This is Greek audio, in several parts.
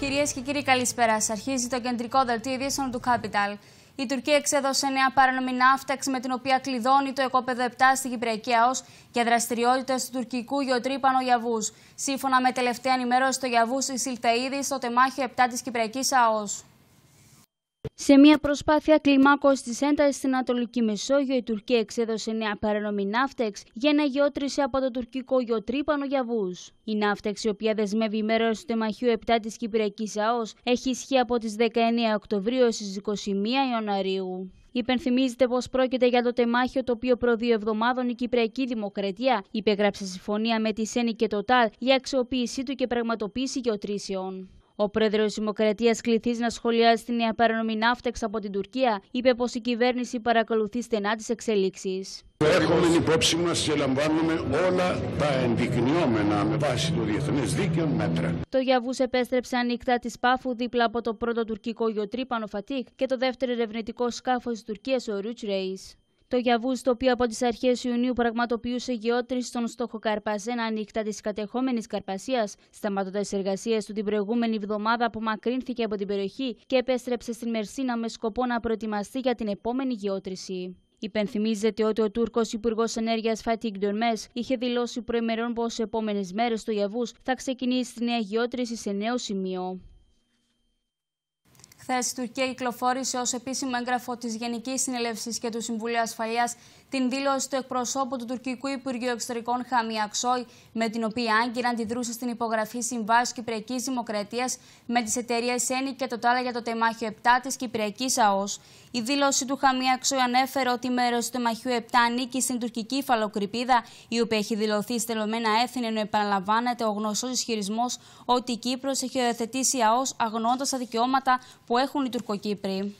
Κυρίες και κύριοι, καλησπέρα. Αρχίζει το κεντρικό δελτίο ειδήσεων του Capital. Η Τουρκία εξέδωσε νέα παρανομή ναύταξ με την οποία κλειδώνει το οικόπεδο 7 στη Κυπριακή ΑΟΣ για δραστηριότητες του τουρκικού γεωτρύπανου Γιαβούς. Σύμφωνα με τελευταία ενημέρωση, το Γιαβούς εισήλθε ήδη στο τεμάχιο 7 της Κυπριακής ΑΟΣ. Σε μια προσπάθεια κλιμάκωσης της έντασης στην Ανατολική Μεσόγειο, η Τουρκία εξέδωσε νέα παρανομή ναύτεξ για αναγεώτρηση από το τουρκικό γεωτρύπανο Γιαβούς. Η ναύτεξ, η οποία δεσμεύει μέρος του τεμαχίου 7 της Κυπριακής ΑΟΣ, έχει ισχύ από τις 19 Οκτωβρίου έως τις 21 Ιανουαρίου. Υπενθυμίζεται πως πρόκειται για το τεμάχιο το οποίο προ 2 εβδομάδων η Κυπριακή Δημοκρατία υπέγραψε συμφωνία με τη ΣΕΝΗ και το ΤΑΛ για αξιοποίησή του και πραγματοποίηση γεωτρήσεων. Ο πρόεδρος της Δημοκρατίας, κληθής να σχολιάσει τη νέα παρανομή ναύτεξ από την Τουρκία, είπε πως η κυβέρνηση παρακολουθεί στενά τις εξελίξεις. Έχουμε υπόψη μας και λαμβάνουμε όλα τα ενδεικνυόμενα με βάση το διεθνές δίκαιο μέτρα. Το Γιαβούς επέστρεψε ανοιχτά της Πάφου δίπλα από το πρώτο τουρκικό γεωτρύπανο Φατίκ και το δεύτερο ερευνητικό σκάφος της Τουρκίας, ο Ρούτς Ρέις. Το Γιαβούς, το οποίο από τις αρχές Ιουνίου πραγματοποιούσε γεώτρηση στον στόχο Καρπαζένα ανοιχτά της κατεχόμενης Καρπασίας, σταματώντας τις εργασίες του την προηγούμενη εβδομάδα, απομακρύνθηκε από την περιοχή και επέστρεψε στην Μερσίνα με σκοπό να προετοιμαστεί για την επόμενη γεώτρηση. Υπενθυμίζεται ότι ο Τούρκος Υπουργός Ενέργειας Φατίκ Ντορμές είχε δηλώσει προημερών πως σε επόμενες μέρες το Γιαβούς θα ξεκινήσει τη νέα γεώτρηση σε νέο σημείο. Χθες, η Τουρκία κυκλοφόρησε ως επίσημο έγγραφο της Γενικής Συνέλευσης και του Συμβουλίου Ασφαλείας την δήλωση του εκπροσώπου του Τουρκικού Υπουργείου Εξωτερικών Χάμι Αξόη, με την οποία άγκυρα αντιδρούσε στην υπογραφή συμβάσεως Κυπριακής Δημοκρατίας με τις εταιρείες ΣΕΝΗ και το ΤΑΛ για το τεμάχιο 7 της Κυπριακής ΑΟΣ. Η δήλωση του Χάμι Αξόη ανέφερε ότι μέρος του τεμαχίου 7 ανήκει στην τουρκική υφαλοκρηπίδα, η οποία έχει δηλωθεί στελωμένα έθνη, ενώ επαναλαμβάνεται ο γνωστός ισχυρισμός ότι η Κύπρος έχει υιοθετήσει ΑΟΣ αγνοώντας τα δικαιώματα που έχουν οι Τουρκοκύπροι.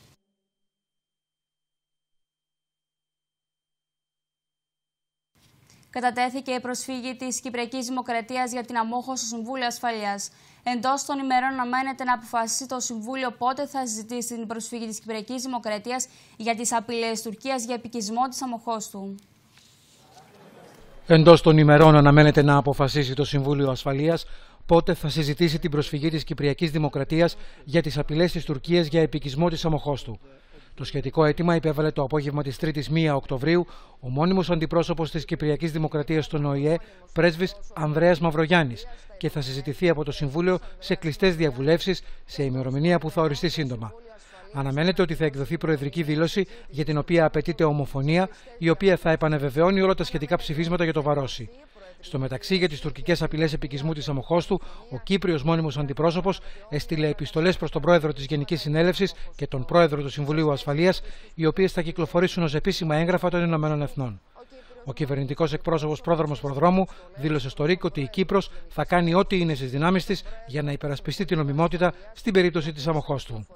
Κατατέθηκε η προσφύγη της Κυπριακής Δημοκρατίας για την αμόχωση στο Συμβούλιο Ασφαλείας. Εντός των ημερών αναμένεται να αποφασίσει το Συμβούλιο πότε θα συζητήσει την προσφύγη της Κυπριακής Δημοκρατίας για τις απειλές της Τουρκίας για επικισμό της αμοχώστου. Εντός των ημερών αναμένεται να αποφασίσει το Συμβούλιο Ασφαλείας πότε θα συζητήσει την προσφυγή της Κυπριακής Δημοκρατίας για τις απειλές της Τουρκίας για επικισμό της αμοχώστου. Το σχετικό αίτημα υπέβαλε το απόγευμα της 3ης 1 Οκτωβρίου ο μόνιμος αντιπρόσωπος της Κυπριακής Δημοκρατίας στον ΟΗΕ, πρέσβης Ανδρέας Μαυρογιάννης, και θα συζητηθεί από το Συμβούλιο σε κλειστές διαβουλεύσεις σε ημερομηνία που θα οριστεί σύντομα. Αναμένεται ότι θα εκδοθεί προεδρική δήλωση για την οποία απαιτείται ομοφωνία, η οποία θα επανεβεβαιώνει όλα τα σχετικά ψηφίσματα για το Βαρόσι. Στο μεταξύ, για τις τουρκικές απειλές επικισμού της αμοχώστου, ο Κύπριος μόνιμος αντιπρόσωπος έστειλε επιστολές προς τον πρόεδρο της Γενικής Συνέλευσης και τον πρόεδρο του Συμβουλίου Ασφαλείας, οι οποίες θα κυκλοφορήσουν ως επίσημα έγγραφα των Ηνωμένων Εθνών. Ο κυβερνητικός εκπρόσωπος πρόδρομος προδρόμου δήλωσε στο ΡΙΚ ότι η Κύπρος θα κάνει ό,τι είναι στις δυνάμεις της για να υπερασπιστεί την νομιμότητα στην περίπτωση της αμοχώστου.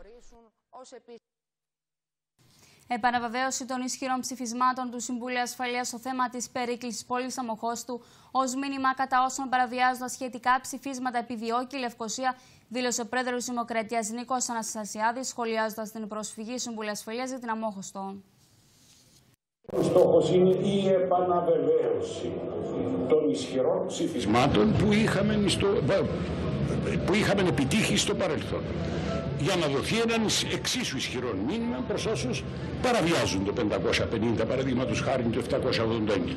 Επαναβεβαίωση των ισχυρών ψηφισμάτων του Συμβουλίου Ασφαλείας στο θέμα της περίκλησης πόλης αμοχώστου ως μήνυμα κατά όσων παραβιάζοντας σχετικά ψηφίσματα επιδιώκει η Λευκοσία, δήλωσε ο πρόεδρος της Δημοκρατίας Νίκος Αναστασιάδης, σχολιάζοντας την προσφυγή του Συμβουλίου Ασφαλείας για την αμόχωστο. Ο στόχος είναι η επαναβεβαίωση των ισχυρών ψηφισμάτων που είχαμε επιτύχει στο παρελθόν, για να δοθεί έναν εξίσου ισχυρό μήνυμα προς όσους παραβιάζουν το 550, παραδείγματος χάρη το 789.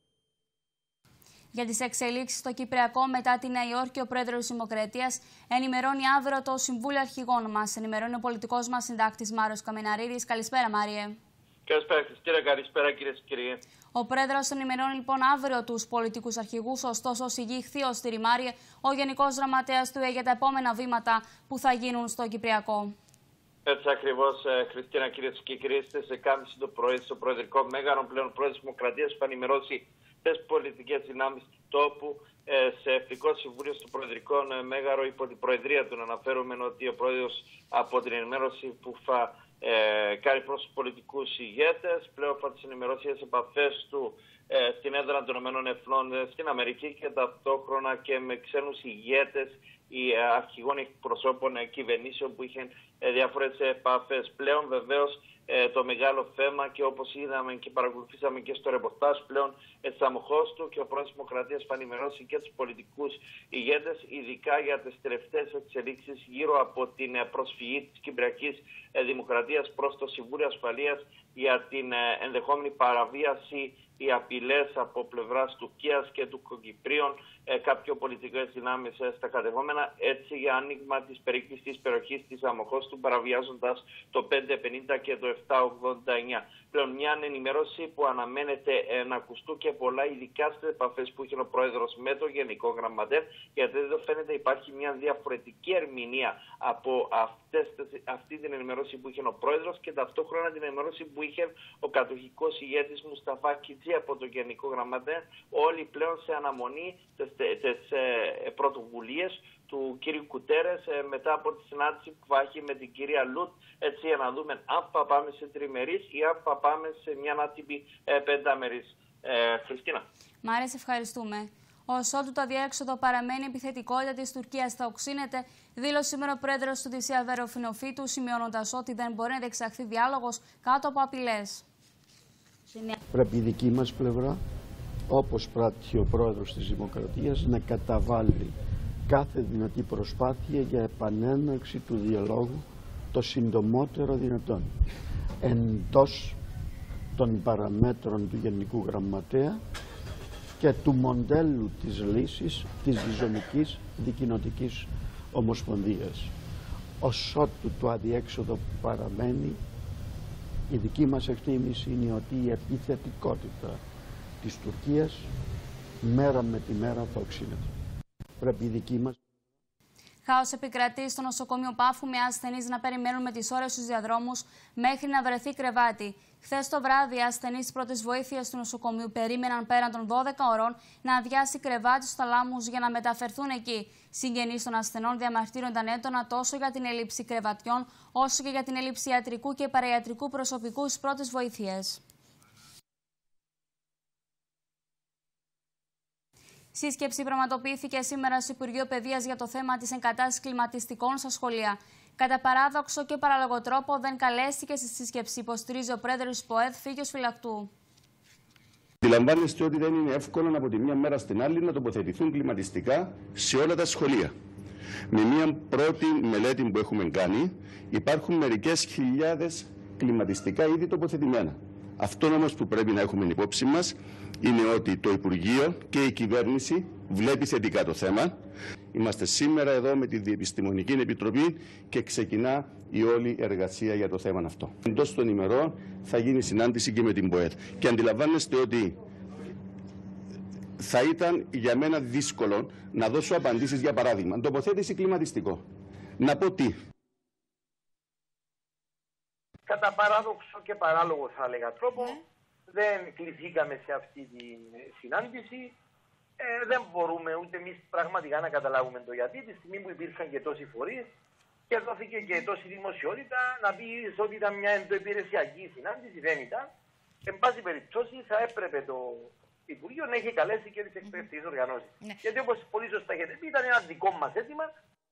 Για τις εξελίξεις στο Κυπριακό μετά τη Νέα Υόρκη, ο πρόεδρος της Δημοκρατίας ενημερώνει αύριο το Συμβούλιο Αρχηγών μας. Ενημερώνει ο πολιτικός μας συντάκτης Μάριος Καμεναρίδης. Καλησπέρα, Μάριε. Καλησπέρα, Χριστίνα. Καλησπέρα, κυρίες και κύριοι. Ο πρόεδρος ενημερώνει λοιπόν αύριο τους πολιτικούς αρχηγούς, ωστόσο, ως ηγήχθη ως Τυριμάριε, ο Γενικός Γραμματέας του ΕΕ για τα επόμενα βήματα που θα γίνουν στο Κυπριακό. Έτσι ακριβώς, Χριστίνα, κυρίες και κύριοι, στις 11.30 το πρωί, στο Προεδρικό Μέγαρο, πλέον πρόεδρος της Δημοκρατίας, που θα ενημερώσει τις πολιτικές δυνάμεις του τόπου σε εθνικό συμβούλιο στο Προεδρικό Μέγαρο υπό την Προεδρία του. Να αναφέρουμε ότι ο πρόεδρος από την ενημέρωση που θα κάνει προς τους πολιτικούς ηγέτες, πλέον θα τις ενημερώσει για τις επαφές του στην έδρα των ΗΕ στην Αμερική και ταυτόχρονα και με ξένους ηγέτες αρχηγών εκπροσώπων κυβερνήσεων που είχαν διάφορες επαφές. Πλέον βεβαίως το μεγάλο θέμα, και όπως είδαμε και παρακολουθήσαμε και στο ρεπορτάζ, πλέον της Αμοχώστου, και ο πρόεδρος της Δημοκρατίας θα ενημερώσει και τους πολιτικούς ηγέτες, ειδικά για τις τελευταίες εξελίξεις γύρω από την προσφυγή της Κυπριακής Δημοκρατίας προς το Συμβούλιο Ασφαλείας για την ενδεχόμενη παραβίαση οι απειλές από πλευράς Τουρκίας και του Κυπρίων κάποιων πολιτικών δυνάμεις στα κατεχόμενα, έτσι για άνοιγμα της περίκλειστης περιοχής της Αμοχώστου, παραβιάζοντας το 550 και το 789. Πλέον μια ενημέρωση που αναμένεται να ακουστούν και πολλά, ειδικά στις επαφές που είχε ο Πρόεδρος με το Γενικό Γραμματέα, γιατί εδώ φαίνεται υπάρχει μια διαφορετική ερμηνεία από αυτή την ενημέρωση που είχε ο Πρόεδρος και ταυτόχρονα την ενημέρωση που είχε ο κατοχικός ηγέτης Μουσταφά Κιτζή από το Γενικό Γραμματέα, όλοι πλέον σε αναμονή τις πρωτοβουλίες του κύριου Κουτέρες μετά από τη συνάντηση που θα έχει με την κυρία Λουτ, έτσι για να δούμε αν θα πάμε σε τριμερείς ή αν θα πάμε σε μια άτυπη πενταμερής. Χριστίνα. Μ' άρεσε, ευχαριστούμε. Όσο το αδιέξοδο παραμένει, η επιθετικότητα της Τουρκίας θα οξύνεται, δήλωσε σήμερα ο πρόεδρος του Δυσία Βεροφινοφίτου, σημειώνοντας ότι δεν μπορεί να διεξαχθεί διάλογος κάτω από απειλές. Πρέπει η δική μας πλευρά, όπως πράττει ο πρόεδρος της Δημοκρατίας, να καταβάλει κάθε δυνατή προσπάθεια για επανέναρξη του διαλόγου το συντομότερο δυνατόν, εντός των παραμέτρων του Γενικού Γραμματέα και του μοντέλου της λύσης της διζωνικής δικοινοτικής ομοσπονδίας. Ως ότου το αδιέξοδο που παραμένει, η δική μας εκτίμηση είναι ότι η επιθετικότητα της Τουρκίας μέρα με τη μέρα θα οξύνεται. Πρέπει η δική μας... Χάος επικρατεί στο νοσοκομείο Πάφου, με ασθενείς να περιμένουν με τις ώρες στους διαδρόμους μέχρι να βρεθεί κρεβάτι. Χθες το βράδυ, οι ασθενείς της πρώτης βοήθειας του νοσοκομείου περίμεναν πέραν των 12 ωρών να αδειάσει κρεβάτι στους θαλάμους για να μεταφερθούν εκεί. Συγγενείς των ασθενών διαμαρτύρονταν έντονα τόσο για την έλλειψη κρεβατιών, όσο και για την έλλειψη ιατρικού και παραϊατρικού προσωπικού στις πρώτες βοήθειες. Σύσκεψη πραγματοποιήθηκε σήμερα στο Υπουργείο Παιδείας για το θέμα της εγκατάστασης κλιματιστικών στα σχολεία. Κατά παράδοξο και παράλογο τρόπο, δεν καλέστηκε στη σύσκεψη, υποστηρίζει ο πρόεδρος της ΠΟΕΔ, Φίγιος Φυλακτού. Αντιλαμβάνεστε ότι δεν είναι εύκολο από τη μία μέρα στην άλλη να τοποθετηθούν κλιματιστικά σε όλα τα σχολεία. Με μία πρώτη μελέτη που έχουμε κάνει, υπάρχουν μερικές χιλιάδες κλιματιστικά ήδη τοποθετημένα. Αυτό όμως που πρέπει να έχουμε υπόψη μας είναι ότι το Υπουργείο και η κυβέρνηση βλέπει θετικά το θέμα. Είμαστε σήμερα εδώ με τη Διεπιστημονική Επιτροπή και ξεκινά η όλη εργασία για το θέμα αυτό. Εντός των ημερών θα γίνει συνάντηση και με την ΠΟΕΔ. Και αντιλαμβάνεστε ότι θα ήταν για μένα δύσκολο να δώσω απαντήσεις, για παράδειγμα, τοποθέτηση κλιματιστικό. Να πω τι. Κατά παράδοξο και παράλογο, θα έλεγα, τρόπο, δεν κληθήκαμε σε αυτή τη συνάντηση. Δεν μπορούμε ούτε εμείς πραγματικά να καταλάβουμε το γιατί. Τη στιγμή που υπήρχαν και τόσοι φορείς και δόθηκε και τόση δημοσιότητα, να πει ότι ήταν μια ενδοϊπηρεσιακή συνάντηση, δεν ήταν. Εν πάση περιπτώσει, θα έπρεπε το Υπουργείο να έχει καλέσει και τις εκπαιδευτικές οργανώσεις. Γιατί, όπως πολύ σωστά έχετε πει, ήταν ένα δικό μας αίτημα.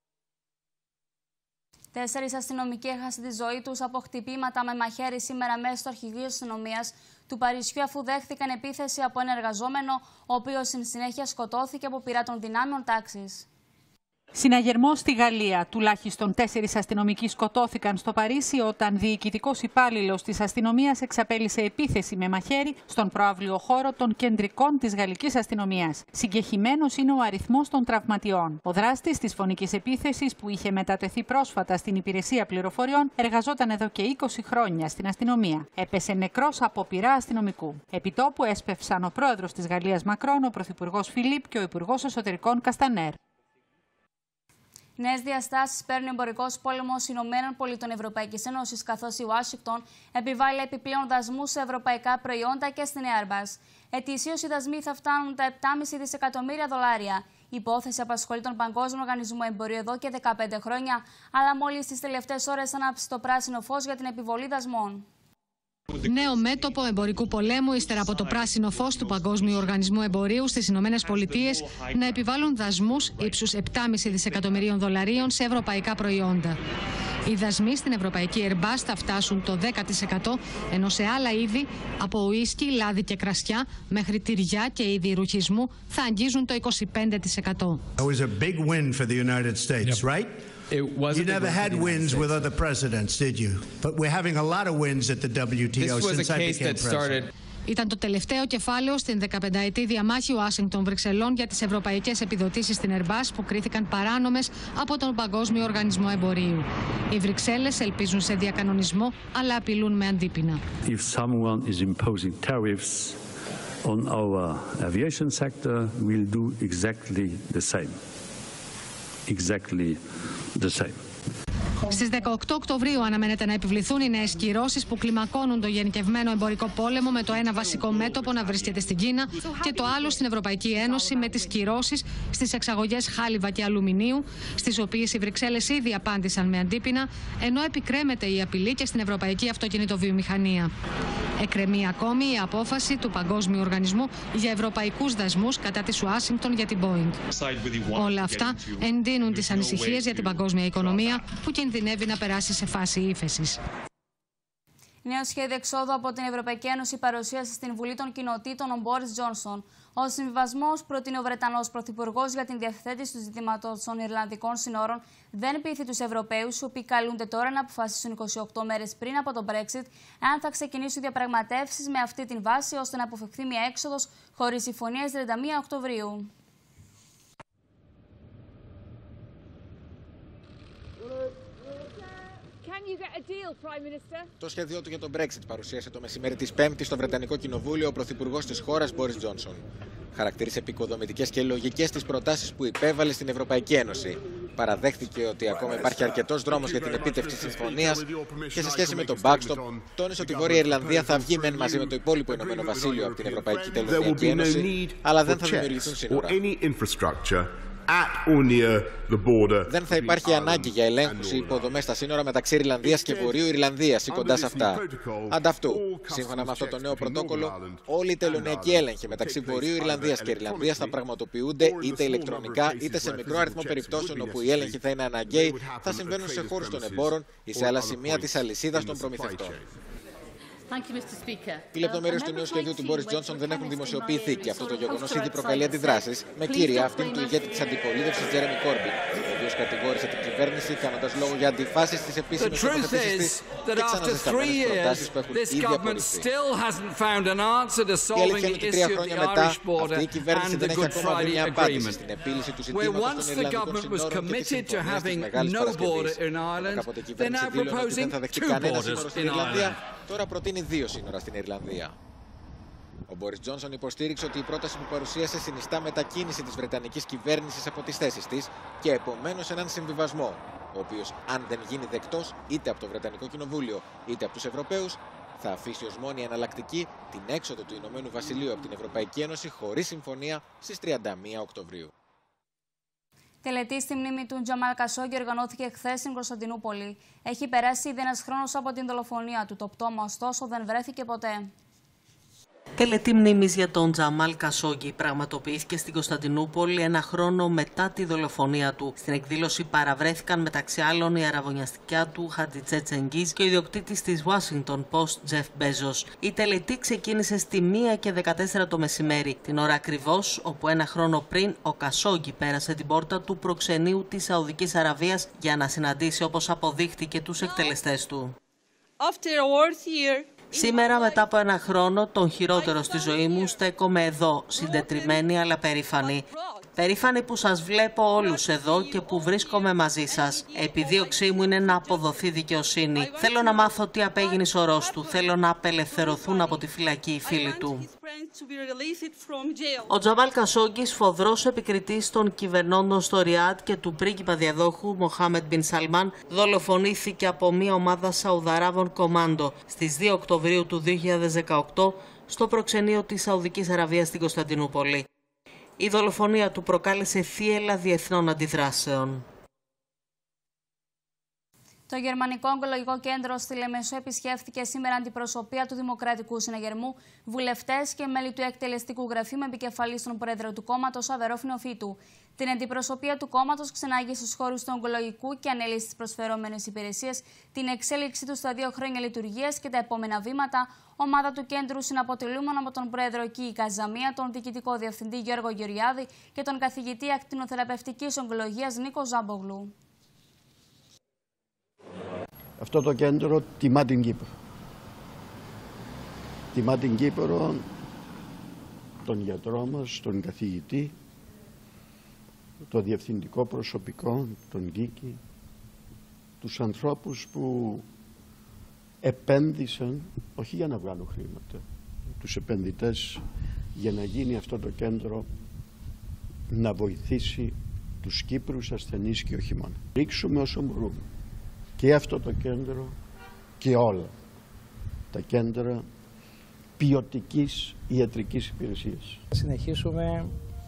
4 αστυνομικοί έχασαν τη ζωή τους από χτυπήματα με μαχαίρι σήμερα μέσα στο αρχηγείο της αστυνομίας του Παρισιού, αφού δέχτηκαν επίθεση από ένα εργαζόμενο, ο οποίος στη συνέχεια σκοτώθηκε από πυρά των δυνάμεων τάξης. Συναγερμός στη Γαλλία. Τουλάχιστον 4 αστυνομικοί σκοτώθηκαν στο Παρίσι όταν διοικητικός υπάλληλος της αστυνομίας εξαπέλυσε επίθεση με μαχαίρι στον προαύλιο χώρο των κεντρικών της γαλλικής αστυνομίας. Συγκεχημένος είναι ο αριθμός των τραυματιών. Ο δράστης της φωνικής επίθεσης, που είχε μετατεθεί πρόσφατα στην υπηρεσία πληροφοριών, εργαζόταν εδώ και 20 χρόνια στην αστυνομία. Έπεσε νεκρός από πυρά αστυνομικού. Επιτόπου έσπευσαν ο πρόεδρος της Γαλλίας Μακρόν, ο πρωθυπουργός Φιλίπ και ο υπουργός εσωτερικών Καστανέρ. Νέες διαστάσεις παίρνει ο εμπορικός πόλεμος Ηνωμένων Πολιτών Ευρωπαϊκής Ένωσης, καθώς η Ουάσιγκτον επιβάλλει επιπλέον δασμούς σε ευρωπαϊκά προϊόντα και στην Airbus. Ετησίως οι δασμοί θα φτάνουν τα 7,5 δισεκατομμύρια δολάρια. Η υπόθεση απασχολεί τον Παγκόσμιο Οργανισμό Εμπορίου εδώ και 15 χρόνια, αλλά μόλις τις τελευταίες ώρες άναψε το πράσινο φως για την επιβολή δασμών. Νέο μέτωπο εμπορικού πολέμου ύστερα από το πράσινο φως του Παγκόσμιου Οργανισμού Εμπορίου στις Ηνωμένες Πολιτείες να επιβάλλουν δασμούς ύψους 7,5 δισεκατομμυρίων δολαρίων σε ευρωπαϊκά προϊόντα. Οι δασμοί στην ευρωπαϊκή Airbus θα φτάσουν το 10%, ενώ σε άλλα είδη, από ουίσκι, λάδι και κρασιά, μέχρι τυριά και είδη ρουχισμού, θα αγγίζουν το 25%. You never had wins with other presidents, did you? But we're having a lot of wins at the WTO since I became president. Ήταν το τελευταίο κεφάλαιο στην 15ετή διαμάχη Ουάσιγκτον-Βρυξελών για τις ευρωπαϊκές επιδοτήσεις στην Airbus που κρίθηκαν παράνομες από τον Παγκόσμιο Οργανισμό Εμπορίου. Οι Βρυξέλλες ελπίζουν σε διακανονισμό, αλλά απειλούν με αντίπεινα. If someone is imposing tariffs on our aviation sector, we'll do exactly the same. Exactly the same. Στις 18 Οκτωβρίου αναμένεται να επιβληθούν οι νέες κυρώσεις που κλιμακώνουν το γενικευμένο εμπορικό πόλεμο, με το ένα βασικό μέτωπο να βρίσκεται στην Κίνα και το άλλο στην Ευρωπαϊκή Ένωση, με τις κυρώσεις στις εξαγωγές χάλιβα και αλουμινίου, στις οποίες οι Βρυξέλλες ήδη απάντησαν με αντίπεινα, ενώ επικρέμεται η απειλή και στην ευρωπαϊκή αυτοκινητοβιομηχανία. Εκκρεμεί ακόμη η απόφαση του Παγκόσμιου Οργανισμού για ευρωπαϊκούς δασμούς κατά της Ουάσιγκτον για την Boeing. Όλα αυτά εντείνουν τις ανησυχίες για την παγκόσμια οικονομία, που κινδυνεύει να περάσει σε φάση ύφεσης. Νέο σχέδιο εξόδου από την Ευρωπαϊκή Ένωση παρουσίασε στην Βουλή των Κοινοτήτων ο Μπόρις Τζόνσον. Ο συμβιβασμός προτείνει ο Βρετανός Πρωθυπουργός για την διευθέτηση του ζητήματος των Ιρλανδικών συνόρων δεν πείθει τους Ευρωπαίους, οι οποίοι καλούνται τώρα να αποφασίσουν 28 μέρες πριν από το Brexit αν θα ξεκινήσουν διαπραγματεύσεις με αυτή την βάση, ώστε να αποφευχθεί μια έξοδος χωρίς συμφωνία 31 Οκτωβρίου. Το σχέδιό του για τον Brexit παρουσίασε το μεσημέρι της Πέμπτης στο Βρετανικό Κοινοβούλιο ο Πρωθυπουργός της χώρας, Μπόρις Τζόνσον. Χαρακτήρισε επικοδομητικές και λογικές τις προτάσεις που υπέβαλε στην Ευρωπαϊκή Ένωση. Παραδέχτηκε ότι ακόμα υπάρχει αρκετός δρόμος για την επίτευξη συμφωνίας και σε σχέση με τον backstop, τόνισε ότι η Βόρεια Ιρλανδία θα βγει μεν μαζί με το υπόλοιπο Ηνωμένο Βασίλειο από την Ευρωπαϊκή Τελωνιακή Ένωση, αλλά δεν θα δημιουργηθούν σύνορα. Δεν θα υπάρχει ανάγκη για ελέγχους ή υποδομές στα σύνορα μεταξύ Ιρλανδίας και Βορείου Ιρλανδίας ή κοντά σε αυτά. Ανταυτού, σύμφωνα με αυτό το νέο πρωτόκολλο, όλοι οι τελωνιακοί έλεγχοι μεταξύ Βορείου Ιρλανδίας και Ιρλανδίας θα πραγματοποιούνται είτε ηλεκτρονικά είτε σε μικρό αριθμό περιπτώσεων όπου οι έλεγχοι θα είναι αναγκαίοι, θα συμβαίνουν σε χώρους των εμπόρων ή σε άλλα σημεία της αλυσίδας των προμηθευτών. Οι λεπτομέρειες του νέου σχεδίου του Μπόρις Τζόνσον δεν έχουν δημοσιοποιηθεί και αυτό το γεγονός ήδη προκαλεί αντιδράσεις, με κύρια αυτήν του ηγέτη της αντιπολίτευσης Τζέρεμι Κόρμπιν, ο οποίος κατηγόρησε την κυβέρνηση κάνοντας λόγο για αντιφάσεις στις επίσημες τοποθετήσεις της και ξαναζεσταμένες προτάσεις που έχουν ήδη απορριφθεί. Η αλήθεια είναι ότι 3 χρόνια μετά, αυτή η κυβέρνηση δεν έχει ακόμα βρει μια απάντηση στην επίλυση του ζητήματος των Ιρλανδικών συνόρων και της συμφωνίας της Μεγάλης Παρασκευής. Κάποτε η κυβέρνηση δήλωνε ότι δεν θα δεχτεί κανένα σύνορο στην Ιρλανδία, τώρα προτείνει 2 σύνορα στην Ιρλανδία. Ο Μπόρις Τζόνσον υποστήριξε ότι η πρόταση που παρουσίασε συνιστά μετακίνηση της Βρετανικής κυβέρνησης από τις θέσεις της και επομένως έναν συμβιβασμό, ο οποίος, αν δεν γίνει δεκτός είτε από το Βρετανικό Κοινοβούλιο είτε από τους Ευρωπαίους, θα αφήσει ως μόνη εναλλακτική την έξοδο του Ηνωμένου Βασιλείου από την Ευρωπαϊκή Ένωση χωρίς συμφωνία στις 31 Οκτωβρίου. Τελετή στη μνήμη του Τζαμάλ Κασόγκη οργανώθηκε χθες στην Κωνσταντινούπολη. Έχει περάσει ήδη ένας χρόνος από την δολοφονία του. Το πτώμα, ωστόσο, δεν βρέθηκε ποτέ. Τελετή μνήμης για τον Τζαμάλ Κασόγκη πραγματοποιήθηκε στην Κωνσταντινούπολη ένα χρόνο μετά τη δολοφονία του. Στην εκδήλωση παραβρέθηκαν μεταξύ άλλων η αραβωνιαστικιά του Χατζιτζέ Τσενγκίζ και ο ιδιοκτήτης της Washington Post Τζεφ Μπέζος. Η τελετή ξεκίνησε στη 1:14 το μεσημέρι, την ώρα ακριβώς όπου ένα χρόνο πριν ο Κασόγκη πέρασε την πόρτα του προξενείου της Σαουδικής Αραβίας για να συναντήσει, όπως αποδείχτηκε, τους εκτελεστές του. Σήμερα, μετά από ένα χρόνο, τον χειρότερο στη ζωή μου, στέκομαι εδώ, συντετριμμένη αλλά περήφανη. Περήφανη που σας βλέπω όλους εδώ και που βρίσκομαι μαζί σας. Επιδίωξή μου είναι να αποδοθεί δικαιοσύνη. Θέλω να μάθω τι απέγινε η σωρός του. Θέλω να απελευθερωθούν από τη φυλακή οι φίλοι του. Ο Τζαμάλ Κασόγκη, σφοδρός επικριτής των κυβερνώντων στο Ριάντ και του πρίγκιπα διαδόχου Μοχάμεντ Μπιν Σαλμάν, δολοφονήθηκε από μια ομάδα Σαουδαράβων κομάντο στις 2 Οκτωβρίου του 2018 στο προξενείο της Σαουδικής Αραβίας στην Κωνσταντινούπολη. Η δολοφονία του προκάλεσε θύελλα διεθνών αντιδράσεων. Το Γερμανικό Ογκολογικό Κέντρο στη Λεμεσό επισκέφθηκε σήμερα αντιπροσωπεία του Δημοκρατικού Συναγερμού, βουλευτές και μέλη του εκτελεστικού γραφείου με επικεφαλή στον πρόεδρο του κόμματος Αβερόφ Νεοφύτου. Την αντιπροσωπεία του κόμματος ξενάγει στους χώρους του ογκολογικού και ανέλησε τις προσφερόμενες υπηρεσίες, την εξέλιξή του στα 2 χρόνια λειτουργίας και τα επόμενα βήματα. Ομάδα του κέντρου συναποτελούμενο από τον πρόεδρο Κίη Καζαμία, τον διοικητικό διευθυντή Γιώργο Γεωργιάδη και τον καθηγητή ακτινοθεραπευτικής ογκολογίας Νίκο Ζάμπογλου. Αυτό το κέντρο τιμά την Κύπρο. Τιμά την Κύπρο, τον γιατρό μας, τον καθηγητή, το διευθυντικό προσωπικό, τον Κίκη, τους ανθρώπους που επένδυσαν, όχι για να βγάλουν χρήματα, τους επενδυτές για να γίνει αυτό το κέντρο να βοηθήσει τους Κύπρους ασθενείς και όχι μόνο. Ρίξουμε όσο μπορούμε. Και αυτό το κέντρο και όλα τα κέντρα ποιοτικής ιατρικής υπηρεσίας. Θα συνεχίσουμε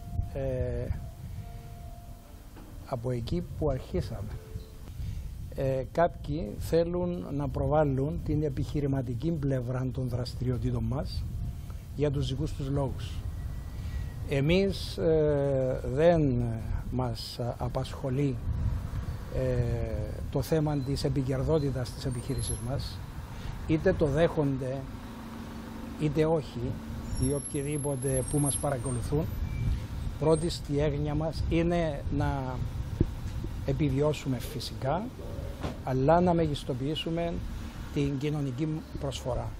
από εκεί που αρχίσαμε. Κάποιοι θέλουν να προβάλλουν την επιχειρηματική πλευρά των δραστηριοτήτων μας για τους δικούς τους λόγους. Εμείς δεν μας απασχολεί το θέμα της επικερδότητας της επιχείρησης μας, είτε το δέχονται είτε όχι οι οποιοδήποτε που μας παρακολουθούν. Πρώτη στη έγνοια μας είναι να επιβιώσουμε φυσικά, αλλά να μεγιστοποιήσουμε την κοινωνική προσφορά.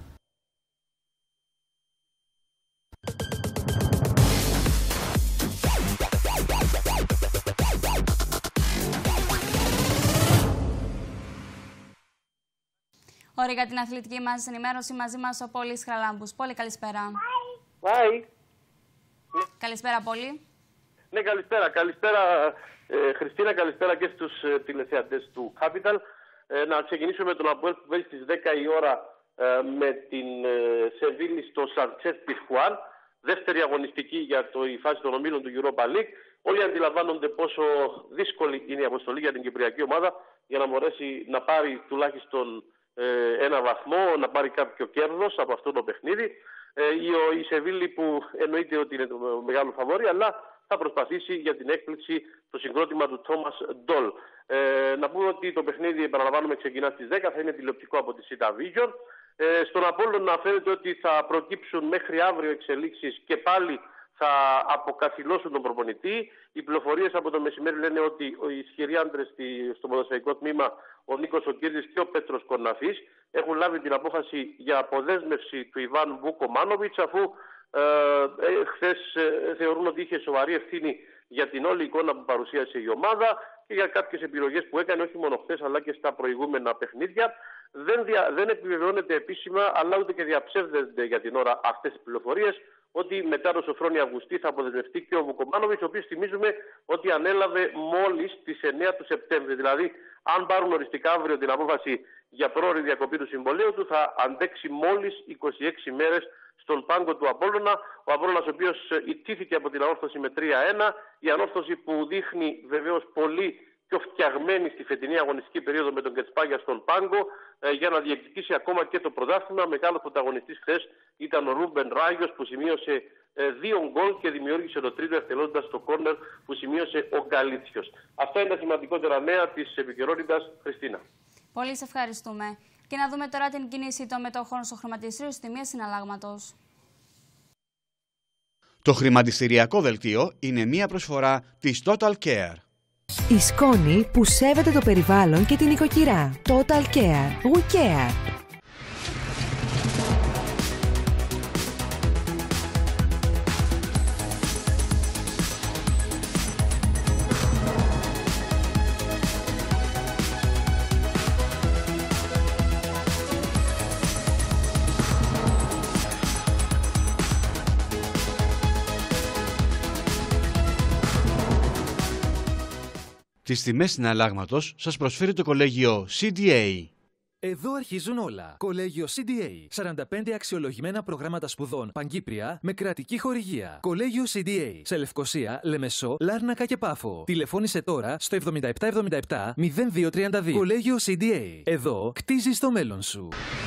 Ωραία, για την αθλητική μας ενημέρωση μαζί μας ο Πόλης Χαραλάμπους. Πόλη, καλησπέρα. Hi. Καλησπέρα, Πόλη. Ναι, καλησπέρα. Καλησπέρα, Χριστίνα. Καλησπέρα και στους τηλεθεατές του Capital. Να ξεκινήσουμε με τον Αποέλ που παίζει στις 10 η ώρα με την Σεβίλη στο Σαντσές Πισχουάν. Δεύτερη αγωνιστική για η φάση των ομίλων του Europa League. Όλοι αντιλαμβάνονται πόσο δύσκολη είναι η αποστολή για την κυπριακή ομάδα για να μπορέσει να πάρει τουλάχιστον ένα βαθμό, να πάρει κάποιο κέρδος από αυτό το παιχνίδι. Η Σεβίλη που εννοείται ότι είναι το μεγάλο φαβόρι, αλλά θα προσπαθήσει για την έκπληξη το συγκρότημα του Τόμας Ντόλ. Να πούμε ότι το παιχνίδι, επαναλαμβάνουμε, ξεκινά στις 10, θα είναι τηλεοπτικό από τη Sita Vision. Στον Απόλλωνα να φαίνεται ότι θα προκύψουν μέχρι αύριο εξελίξεις και πάλι θα αποκαθιλώσουν τον προπονητή. Οι πληροφορίες από το μεσημέρι λένε ότι οι ισχυροί άντρες στο ποδοσφαιρικό τμήμα, ο Νίκος Σοκύρης και ο Πέτρος Κορναφής, έχουν λάβει την απόφαση για αποδέσμευση του Ιβάν Βουκομάνοβιτς, αφού χθες θεωρούν ότι είχε σοβαρή ευθύνη για την όλη εικόνα που παρουσίασε η ομάδα και για κάποιες επιλογές που έκανε όχι μόνο χθες αλλά και στα προηγούμενα παιχνίδια. Δεν επιβεβαιώνεται επίσημα, αλλά ούτε και διαψεύδεται για την ώρα αυτές τις πληροφορίες, ότι μετά το Σοφρόνη Αυγουστή θα αποδεσμευτεί και ο Βουκομάνοβιτς, ο οποίος θυμίζουμε ότι ανέλαβε μόλις τις 9 του Σεπτέμβρη. Δηλαδή, αν πάρουν οριστικά αύριο την απόφαση για πρόωρη διακοπή του συμβολαίου του, θα αντέξει μόλις 26 μέρες στον πάγκο του Απόλλωνα. Ο Απόλλωνας, ο οποίος ιτήθηκε από την ανόρθωση με 3-1, η ανόρθωση που δείχνει βεβαίως πολύ πιο φτιαγμένη στη φετινή αγωνιστική περίοδο με τον Κετσπάγια στον πάγκο για να διεκδικήσει ακόμα και το πρωτάθλημα. Μεγάλος πρωταγωνιστής χθες ήταν ο Ρούμπεν Ράγιος που σημείωσε 2 γκολ και δημιούργησε το τρίτο εκτελώντας το κόρνερ που σημείωσε ο Γκαλίτσιος. Αυτά είναι τα σημαντικότερα νέα της επικαιρότητας, Χριστίνα. Πολύ σε ευχαριστούμε. Και να δούμε τώρα την κίνηση των μετοχών στο χρηματιστήριο στις τιμές συναλλάγματος. Το χρηματιστηριακό δελτίο είναι μία προσφορά της Total Care. Η σκόνη που σέβεται το περιβάλλον και την οικοκυρά. Total Care. We care. Τις τιμές συναλλάγματος σας προσφέρει το κολέγιο CDA. Εδώ αρχίζουν όλα. Κολέγιο CDA. 45 αξιολογημένα προγράμματα σπουδών Παγκύπρια με κρατική χορηγία. Κολέγιο CDA. Σε Λευκοσία, Λεμεσό, Λάρνακα και Πάφο. Τηλεφώνησε τώρα στο 7777 0232. Κολέγιο CDA. Εδώ κτίζεις το μέλλον σου.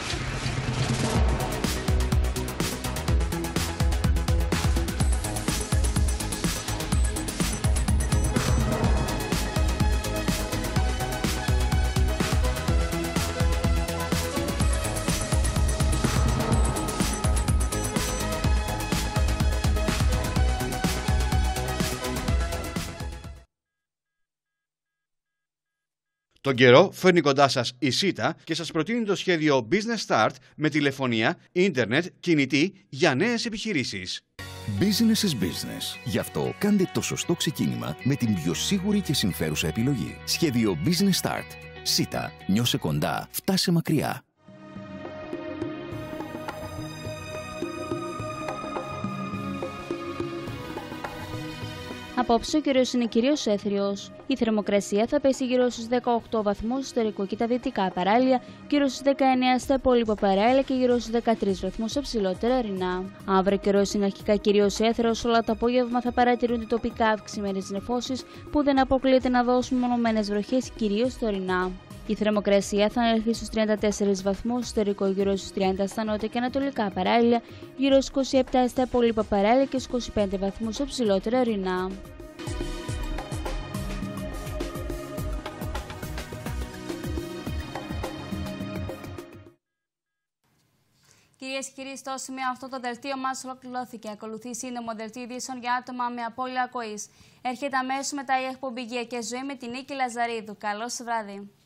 Τον καιρό φέρνει κοντά σας η ΣΥΤΑ και σας προτείνει το σχέδιο Business Start με τηλεφωνία, ίντερνετ, κινητή για νέες επιχειρήσεις. Business is business. Γι' αυτό κάντε το σωστό ξεκίνημα με την πιο σίγουρη και συμφέρουσα επιλογή. Σχέδιο Business Start. ΣΥΤΑ. Νιώσε κοντά. Φτάσε μακριά. Απόψε ο καιρός είναι κυρίως έθριος. Η θερμοκρασία θα πέσει γύρω στους 18 βαθμούς στο εσωτερικό και τα δυτικά παράλια, γύρω στους 19 στα υπόλοιπα παράλια και γύρω στους 13 βαθμούς στα ψηλότερα ορεινά. Αύριο ο καιρός είναι αρχικά κυρίως έθριος, αλλά το απόγευμα θα παρατηρούνται τοπικά αυξημένες νεφώσεις που δεν αποκλείεται να δώσουν μονομένες βροχές κυρίως στα ορεινά. Η θερμοκρασία θα ανέλθει στους 34 βαθμούς στο εσωτερικό, γύρω στους 30 στα νότια και ανατολικά παράλια, γύρω στους 27 στα υπόλοιπα παράλια και στους 25 βαθμούς στα ψηλότερα ορεινά. Κυρίες και κύριοι, στο σημείο αυτό το δελτίο μας ολοκληρώθηκε. Ακολουθεί σύντομο δελτίο ειδήσεων για άτομα με απώλεια ακοής. Έρχεται αμέσως μετά η εκπομπή Υγεία και Ζωή με την Νίκη Λαζαρίδου. Καλό βράδυ.